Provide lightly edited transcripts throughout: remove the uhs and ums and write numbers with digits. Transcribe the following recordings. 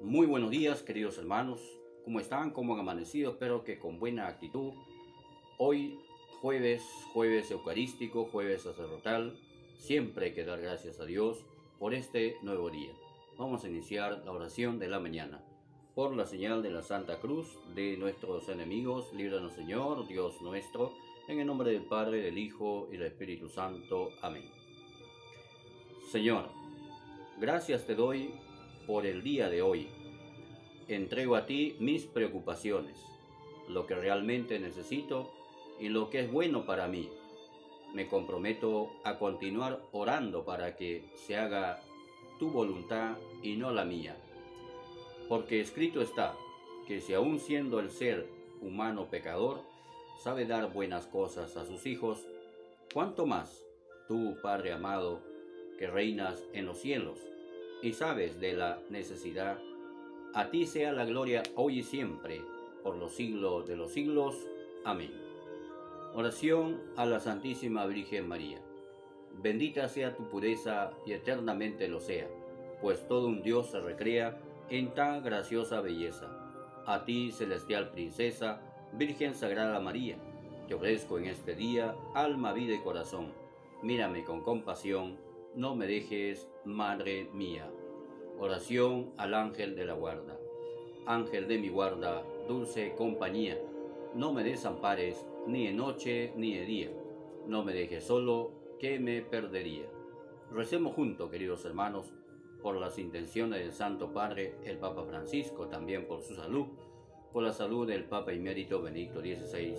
Muy buenos días, queridos hermanos. ¿Cómo están? ¿Cómo han amanecido? Espero que con buena actitud. Hoy, jueves eucarístico, jueves sacerdotal, siempre hay que dar gracias a Dios por este nuevo día. Vamos a iniciar la oración de la mañana. Por la señal de la Santa Cruz de nuestros enemigos, líbranos Señor, Dios nuestro, en el nombre del Padre, del Hijo y del Espíritu Santo. Amén. Señor, gracias te doy por el día de hoy. Entrego a ti mis preocupaciones, lo que realmente necesito y lo que es bueno para mí. Me comprometo a continuar orando para que se haga tu voluntad y no la mía. Porque escrito está que si aun siendo el ser humano pecador, sabe dar buenas cosas a sus hijos, ¿cuánto más tú, Padre amado, que reinas en los cielos y sabes de la necesidad? A ti sea la gloria hoy y siempre, por los siglos de los siglos. Amén. Oración a la Santísima Virgen María. Bendita sea tu pureza y eternamente lo sea, pues todo un Dios se recrea en tan graciosa belleza. A ti, celestial princesa, Virgen Sagrada María, te ofrezco en este día alma, vida y corazón. Mírame con compasión, no me dejes, Madre mía. Oración al ángel de la guarda. Ángel de mi guarda, dulce compañía, no me desampares ni de noche ni de día, no me dejes solo, que me perdería. Recemos juntos, queridos hermanos, por las intenciones del Santo Padre, el Papa Francisco, también por su salud, por la salud del Papa Emérito Benedicto XVI,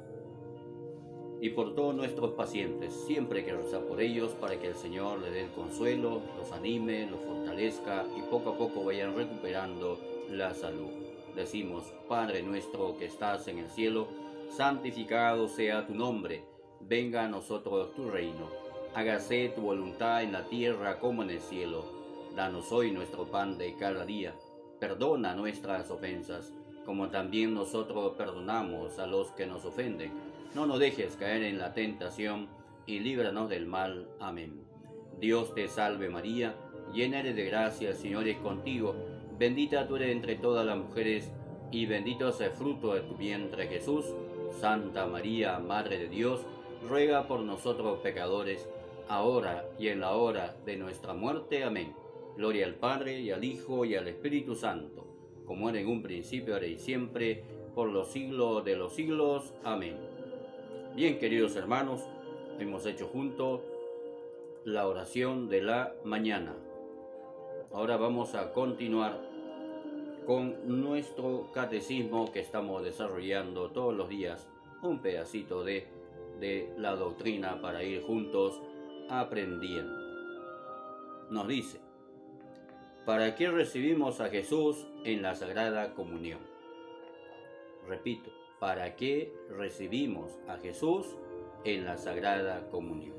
y por todos nuestros pacientes. Siempre hay que rezar por ellos para que el Señor les dé el consuelo, los anime, los fortalezca y poco a poco vayan recuperando la salud. Decimos: Padre nuestro que estás en el cielo, santificado sea tu nombre. Venga a nosotros tu reino. Hágase tu voluntad en la tierra como en el cielo. Danos hoy nuestro pan de cada día. Perdona nuestras ofensas, como también nosotros perdonamos a los que nos ofenden. No nos dejes caer en la tentación y líbranos del mal. Amén. Dios te salve María, llena eres de gracia, el Señor es contigo. Bendita tú eres entre todas las mujeres, y bendito es el fruto de tu vientre Jesús. Santa María, Madre de Dios, ruega por nosotros pecadores, ahora y en la hora de nuestra muerte. Amén. Gloria al Padre, y al Hijo, y al Espíritu Santo, como era en un principio, ahora y siempre, por los siglos de los siglos. Amén. Bien, queridos hermanos, hemos hecho juntos la oración de la mañana. Ahora vamos a continuar con nuestro catecismo que estamos desarrollando todos los días, un pedacito de la doctrina para ir juntos aprendiendo. Nos dice: ¿para qué recibimos a Jesús en la Sagrada Comunión? Repito, ¿para qué recibimos a Jesús en la Sagrada Comunión?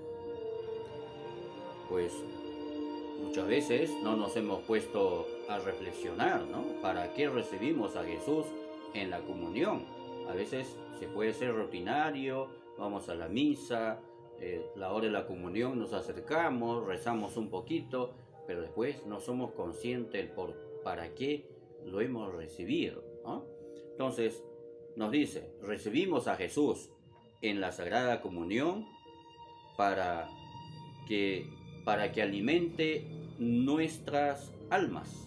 Pues muchas veces no nos hemos puesto a reflexionar, ¿no? ¿Para qué recibimos a Jesús en la comunión? A veces se puede ser rutinario, vamos a la misa, la hora de la comunión nos acercamos, rezamos un poquito, pero después no somos conscientes para qué lo hemos recibido, ¿no? Entonces, nos dice: recibimos a Jesús en la Sagrada Comunión para que alimente nuestras almas,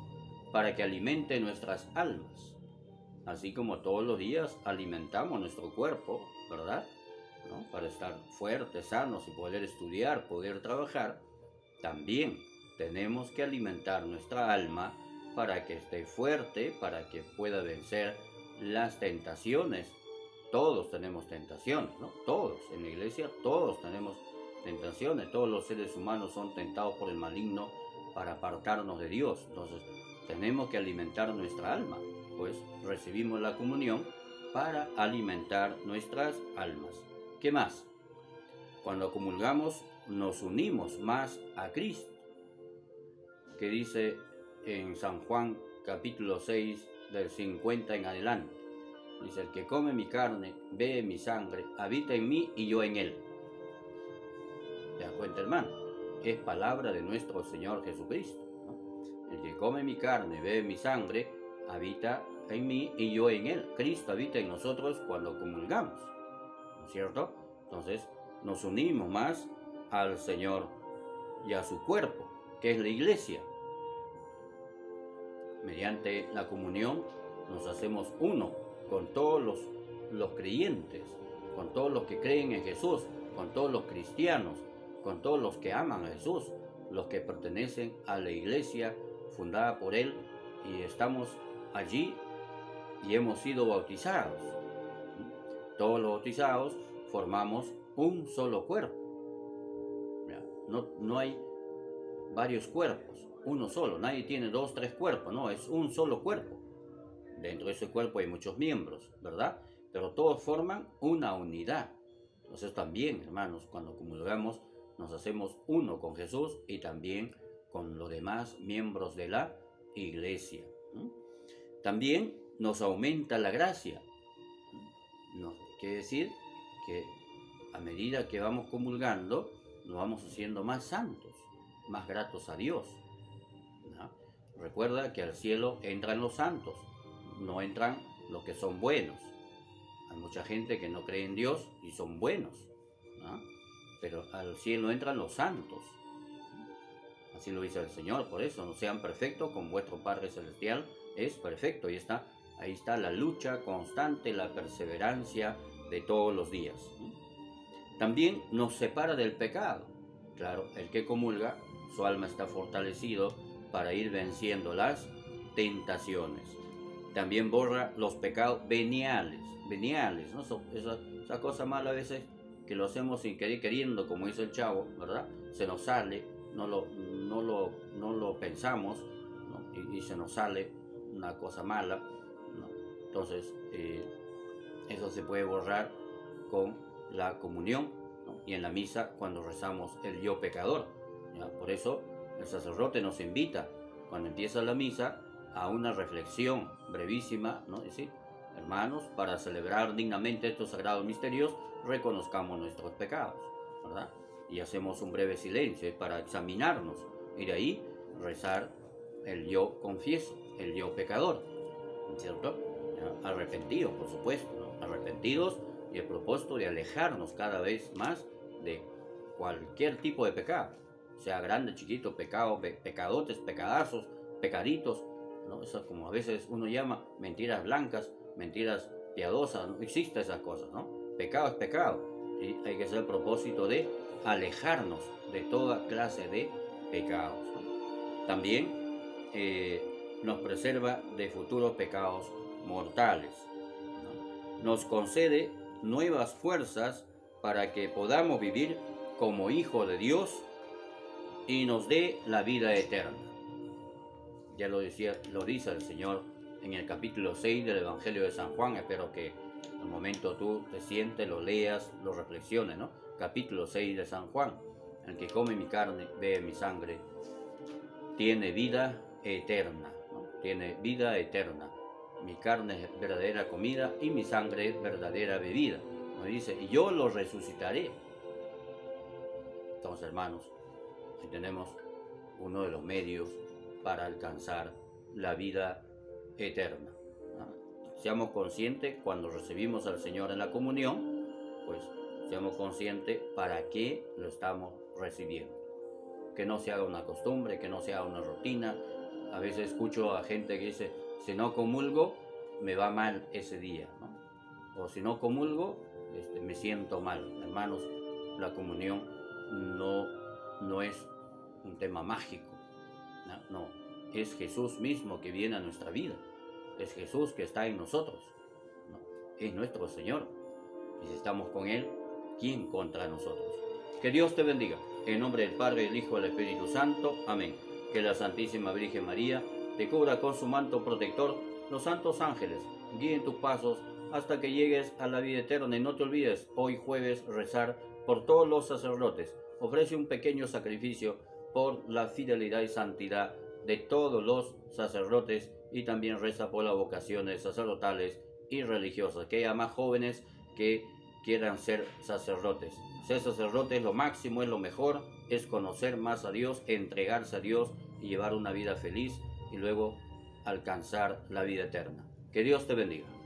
así como todos los días alimentamos nuestro cuerpo, ¿verdad? ¿No? Para estar fuertes, sanos y poder estudiar, poder trabajar, también tenemos que alimentar nuestra alma para que esté fuerte, para que pueda vencer las tentaciones. Todos tenemos tentaciones, ¿no? Todos, en la iglesia todos tenemos tentaciones, todos los seres humanos son tentados por el maligno para apartarnos de Dios. Entonces tenemos que alimentar nuestra alma, pues recibimos la comunión para alimentar nuestras almas. ¿Qué más? Cuando comulgamos nos unimos más a Cristo, que dice en San Juan capítulo 6 del 50 en adelante. Dice: el que come mi carne, bebe mi sangre, habita en mí y yo en él. ¿Te das cuenta, hermano? Es palabra de nuestro Señor Jesucristo, ¿no? El que come mi carne, bebe mi sangre, habita en mí y yo en él. Cristo habita en nosotros cuando comulgamos, ¿no es cierto? Entonces nos unimos más al Señor y a su cuerpo, que es la iglesia. Mediante la comunión nos hacemos uno con todos los creyentes, con todos los que creen en Jesús, con todos los cristianos, con todos los que aman a Jesús, los que pertenecen a la iglesia fundada por Él, y estamos allí y hemos sido bautizados. Todos los bautizados formamos un solo cuerpo. No hay varios cuerpos, uno solo. Nadie tiene 2, 3 cuerpos, no, es un solo cuerpo. Dentro de ese cuerpo hay muchos miembros, ¿verdad? Pero todos forman una unidad. Entonces también, hermanos, cuando comulgamos, nos hacemos uno con Jesús y también con los demás miembros de la iglesia. También nos aumenta la gracia. Quiere decir que a medida que vamos comulgando, nos vamos haciendo más santos, más gratos a Dios, ¿no? Recuerda que al cielo entran los santos, no entran los que son buenos. Hay mucha gente que no cree en Dios y son buenos, ¿no? Pero al cielo entran los santos. Así lo dice el Señor. Por eso, no sean perfectos como vuestro Padre Celestial es perfecto. Y ahí está la lucha constante, la perseverancia de todos los días. También nos separa del pecado. Claro, el que comulga, su alma está fortalecido para ir venciendo las tentaciones. También borra los pecados veniales, ¿no? Esa cosa mala a veces que lo hacemos sin querer queriendo, como dice el Chavo, ¿verdad? Se nos sale, no lo pensamos, ¿no? y se nos sale una cosa mala, ¿no? Entonces, eso se puede borrar con la comunión, ¿no? Y en la misa cuando rezamos el yo pecador, ¿ya? Por eso el sacerdote nos invita, cuando empieza la misa, a una reflexión brevísima, ¿no? Es decir, hermanos, para celebrar dignamente estos sagrados misterios, reconozcamos nuestros pecados, ¿verdad? Y hacemos un breve silencio para examinarnos y de ahí rezar el yo confieso, el yo pecador, ¿cierto? ¿Ya? Arrepentidos, por supuesto, ¿no? Arrepentidos y el propósito de alejarnos cada vez más de cualquier tipo de pecado, sea grande, chiquito, pecado, pecadotes, pecadazos, pecaditos, ¿no? Eso como a veces uno llama mentiras blancas, mentiras piadosas, no existen esas cosas, ¿no? Pecado es pecado y hay que hacer el propósito de alejarnos de toda clase de pecados, ¿no? También nos preserva de futuros pecados mortales, ¿no? Nos concede nuevas fuerzas para que podamos vivir como hijos de Dios y nos dé la vida eterna. Ya lo dice el Señor en el capítulo 6 del Evangelio de San Juan. Espero que al momento tú te sientes, lo leas, lo reflexiones, ¿no? Capítulo 6 de San Juan. El que come mi carne, bebe mi sangre, tiene vida eterna, ¿no? Tiene vida eterna. Mi carne es verdadera comida y mi sangre es verdadera bebida. Nos dice, y yo lo resucitaré. Entonces, hermanos, si tenemos uno de los medios para alcanzar la vida eterna, ¿no? Seamos conscientes cuando recibimos al Señor en la comunión, pues seamos conscientes para qué lo estamos recibiendo. Que no se haga una costumbre, que no se haga una rutina. A veces escucho a gente que dice, si no comulgo, me va mal ese día, ¿no? O si no comulgo, me siento mal. Hermanos, la comunión no es un tema mágico, no, es Jesús mismo que viene a nuestra vida, es Jesús que está en nosotros, ¿no? Es nuestro Señor, y si estamos con Él, ¿quién contra nosotros? Que Dios te bendiga, en nombre del Padre, del Hijo y del Espíritu Santo, amén. Que la Santísima Virgen María te cubra con su manto protector, los santos ángeles guíen tus pasos hasta que llegues a la vida eterna. Y no te olvides, hoy jueves, rezar por todos los sacerdotes. Ofrece un pequeño sacrificio por la fidelidad y santidad de todos los sacerdotes y también reza por las vocaciones sacerdotales y religiosas, que haya más jóvenes que quieran ser sacerdotes. Ser sacerdote es lo máximo, es lo mejor, es conocer más a Dios, entregarse a Dios y llevar una vida feliz y luego alcanzar la vida eterna. Que Dios te bendiga.